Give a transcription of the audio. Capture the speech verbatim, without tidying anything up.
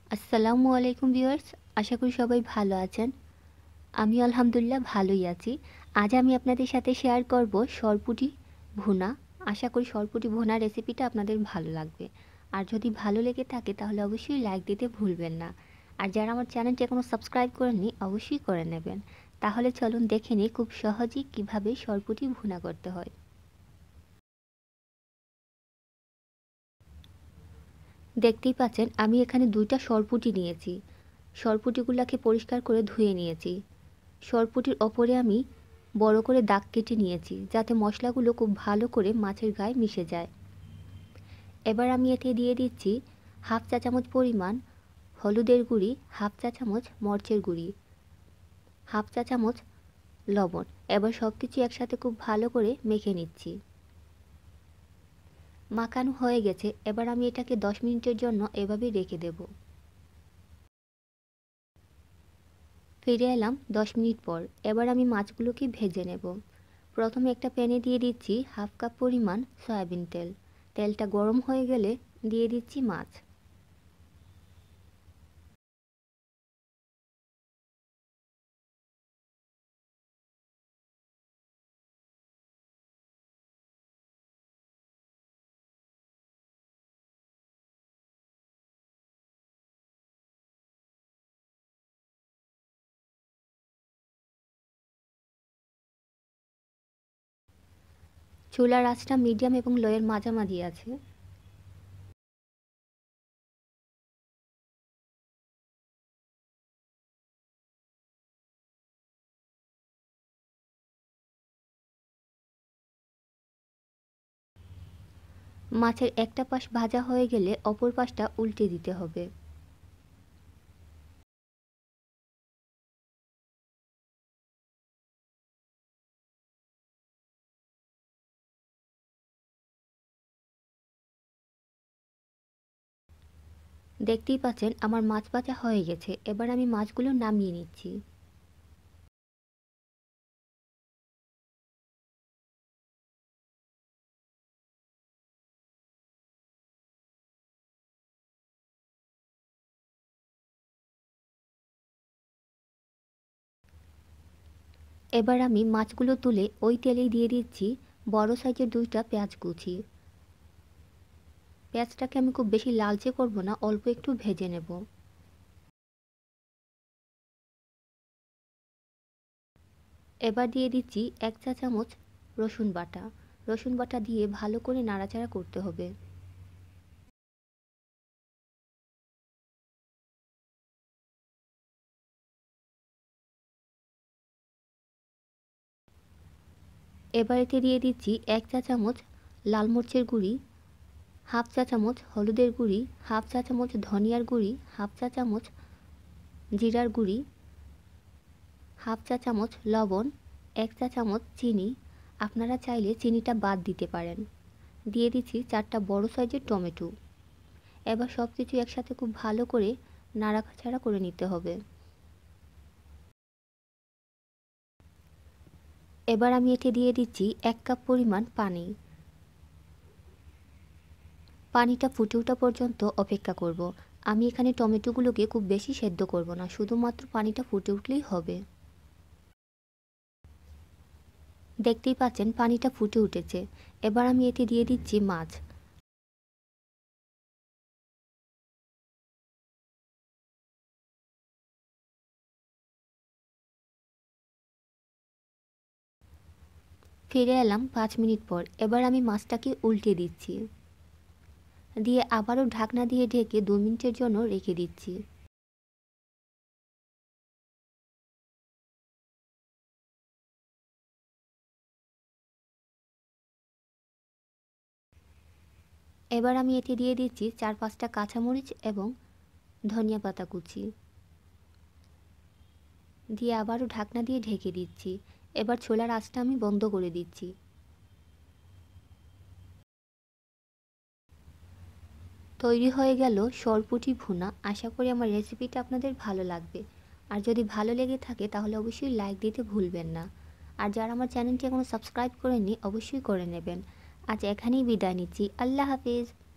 আসসালামু আলাইকুম ভিউয়ার্স, আশা করি সবাই ভালো আছেন। আমি আলহামদুলিল্লাহ ভালোই আছি। আজ আমি আপনাদের সাথে শেয়ার করব সরপুঁটি ভুনা। আশা করি সরপুঁটি ভুনা রেসিপিটা আপনাদের ভালো লাগবে। আর যদি ভালো লেগে থাকে তাহলে অবশ্যই লাইক দিতে ভুলবেন না। আর যারা আমার চ্যানেলটি এখনও সাবস্ক্রাইব করেননি অবশ্যই করে নেবেন। তাহলে চলুন দেখে নিই খুব সহজেই কীভাবে সরপুঁটি ভুনা করতে হয়। দেখতেই পাচ্ছেন আমি এখানে দুইটা সরপুঁটি নিয়েছি। সরপুঁটিগুলোকে পরিষ্কার করে ধুয়ে নিয়েছি। সরপুঁটির ওপরে আমি বড় করে দাগ কেটে নিয়েছি যাতে মশলাগুলো খুব ভালো করে মাছের গায়ে মিশে যায়। এবার আমি এতে দিয়ে দিচ্ছি হাফ চা চামচ পরিমাণ হলুদের গুঁড়ি, হাফ চা চামচ মরচের গুঁড়ি, হাফ চা চামচ লবণ। এবার সব কিছু একসাথে খুব ভালো করে মেখে নিচ্ছি। মাখানো হয়ে গেছে, এবার আমি এটাকে দশ মিনিটের জন্য এভাবে রেখে দেব। ফিরে এলাম দশ মিনিট পর। এবার আমি মাছগুলোকে ভেজে নেব। প্রথমে একটা প্যানে দিয়ে দিচ্ছি হাফ কাপ পরিমাণ সয়াবিন তেল। তেলটা গরম হয়ে গেলে দিয়ে দিচ্ছি মাছ। চুলার আঁচটা মিডিয়াম এবং লোয়ের মাঝামাঝি আছে। মাছের একটা পাশ ভাজা হয়ে গেলে অপর পাশটা উল্টে দিতে হবে। দেখতেই পাচ্ছেন আমার মাছ ভাজা হয়ে গেছে। এবার আমি মাছগুলো নামিয়ে নিচ্ছি। এবার আমি মাছগুলো তুলে ওই তেলেই দিয়ে দিচ্ছি বড় সাইজের দুইটা পেঁয়াজ কুচি। পেঁয়াজটাকে আমি খুব বেশি লালচে করব না, অল্প একটু ভেজে নেব। এবার দিয়ে দিচ্ছি এক চা চামচ রসুন বাটা। রসুন বাটা দিয়ে ভালো করে নাড়াচাড়া করতে হবে। এবার এতে দিয়ে দিচ্ছি এক চা চামচ লাল মরিচের গুঁড়ি, হাফ চা চামচ হলুদের গুঁড়ি, হাফ চা চামচ ধনিয়ার গুঁড়ি, হাফ চা চামচ জিরার গুঁড়ি, হাফ চা চামচ লবণ, এক চা চামচ চিনি। আপনারা চাইলে চিনিটা বাদ দিতে পারেন। দিয়ে দিচ্ছি চারটা বড় সাইজের টমেটো। এবার সব কিছু একসাথে খুব ভালো করে নাড়াচাড়া করে নিতে হবে। এবার আমি এতে দিয়ে দিচ্ছি এক কাপ পরিমাণ পানি। পানিটা ফুটে ওঠা পর্যন্ত অপেক্ষা করব। আমি এখানে টমেটোগুলোকে খুব বেশি সেদ্ধ করব না, শুধুমাত্র পানিটা ফুটে উঠলেই হবে। দেখতেই পাচ্ছেন পানিটা ফুটে উঠেছে। এবার আমি এতে দিয়ে দিচ্ছি মাছ। ফিরে এলাম পাঁচ মিনিট পর। এবার আমি মাছটাকে উল্টে দিচ্ছি, দিয়ে আবারও ঢাকনা দিয়ে ঢেকে দু মিনিটের জন্য রেখে দিচ্ছি। এবার আমি এতে দিয়ে দিচ্ছি চার পাঁচটা কাঁচামরিচ এবং ধনিয়া পাতা কুচি, দিয়ে আবারও ঢাকনা দিয়ে ঢেকে দিচ্ছি। এবার ছোলার আঁচটা আমি বন্ধ করে দিচ্ছি। তৈরি হয়ে গেল সরপুঁটি ভুনা। আশা করি আমার রেসিপিটা আপনাদের ভালো লাগবে। আর যদি ভালো লেগে থাকে তাহলে অবশ্যই লাইক দিতে ভুলবেন না। আর যারা আমার চ্যানেলটি এখনও সাবস্ক্রাইব করেননি অবশ্যই করে নেবেন। আজ এখানেই বিদায় নিচ্ছি। আল্লাহ হাফিজ।